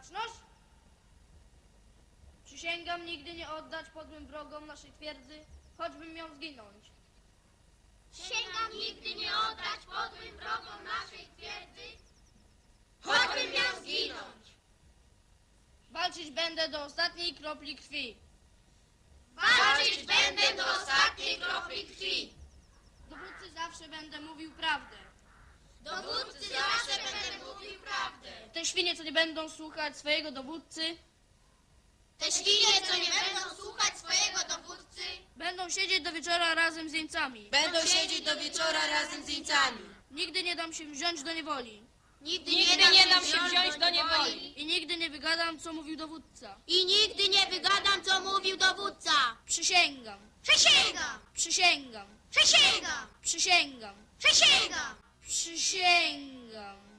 Baczność? Przysięgam nigdy nie oddać podłym wrogom naszej twierdzy, choćbym miał zginąć. Przysięgam nigdy nie oddać podłym wrogom naszej twierdzy, choćbym miał zginąć. Walczyć będę do ostatniej kropli krwi. Walczyć będę do ostatniej kropli krwi. Dowódcy zawsze będę mówił prawdę. Dowódcy zawsze będę mówił prawdę. Te świnie, co nie będą słuchać swojego dowódcy, Te świnie, co nie będą słuchać swojego dowódcy, będą siedzieć do wieczora razem z jeńcami. Będą siedzieć do wieczora razem z jeńcami. Nigdy nie dam się wziąć do niewoli. nigdy nie dam się wziąć do niewoli. I nigdy nie wygadam, co mówił dowódca. I nigdy nie wygadam, co mówił dowódca. Przysięgam. Przysięgam! Przysięgam. Przysięgam! Przysięgam. Przysięgam! Przysięgam.